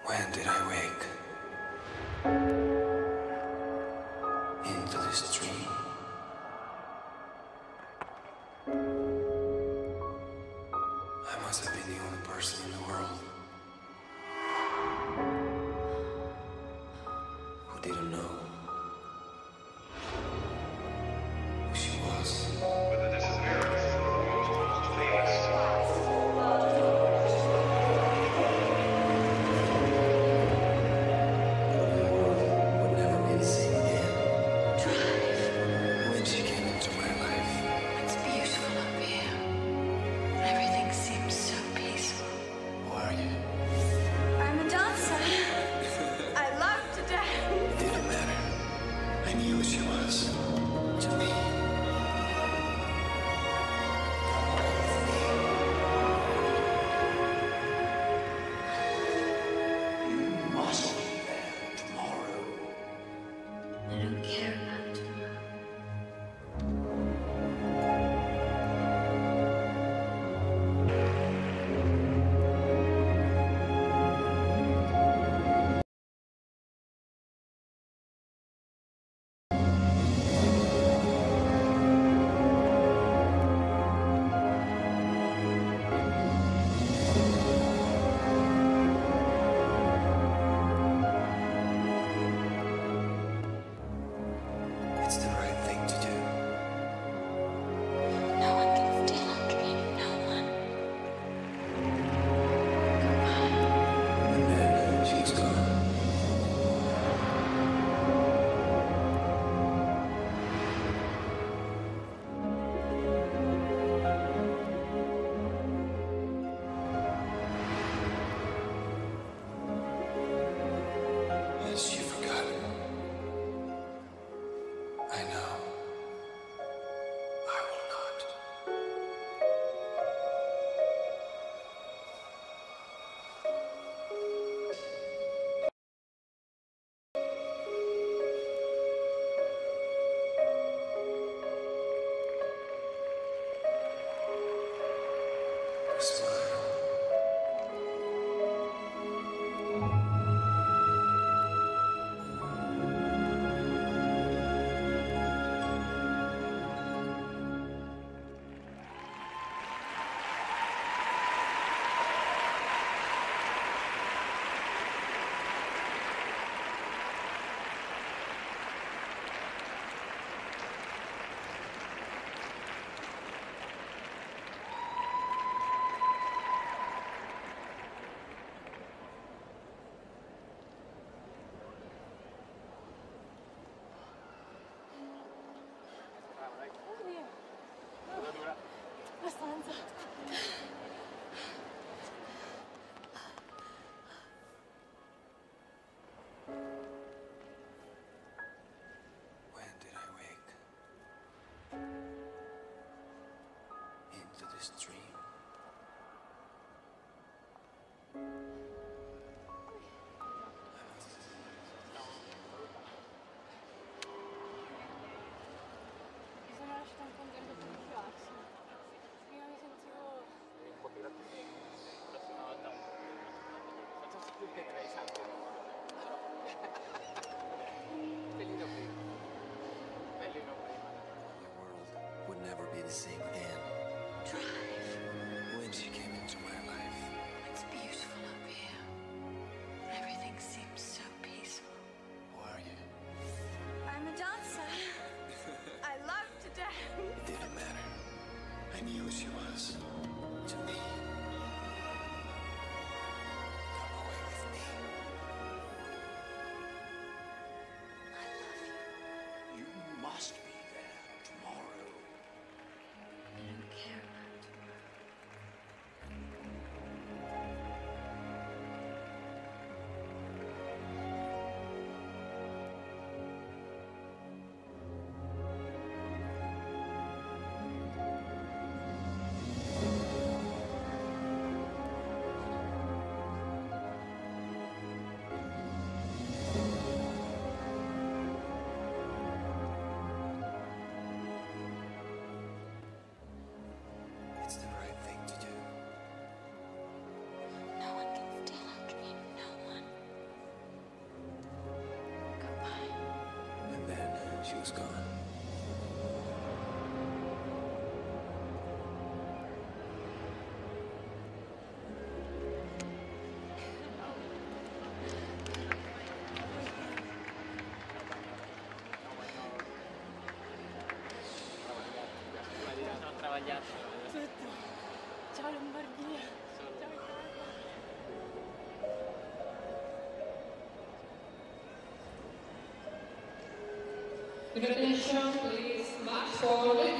When did I wake into this dream? I must have been the only person in the world who didn't know who she was. With the disappearance of the most famous The world would never be the same again. When she came into my life, It's beautiful up here. Everything seems so peaceful. who are you? I'm a dancer. I love to dance. It didn't matter. I knew who she was. To me. You must be there tomorrow. I don't care about tomorrow. It's the right thing to do. No one can steal a dream. No one. Goodbye. And then she's gone. Has she forgotten? I know. I will not. Smile. Abbastanza. When did I wake into this dream? Mi sono lasciata un contento più diverso. Io mi sentivo. Prossima volta faccio scrivere sempre. Bellino prima. Bellino prima. The world would never be the same again. Drive. When she came into my life, It's beautiful up here. Everything seems so peaceful. who are you? I'm a dancer. I love to dance. It didn't matter. I knew who she was. To me. Come away with me. I love you. You must be there tomorrow. was gone. Sono travagliato. Tutto. Ciao Lombardia. Ciao Italia. Attention, please, march forward.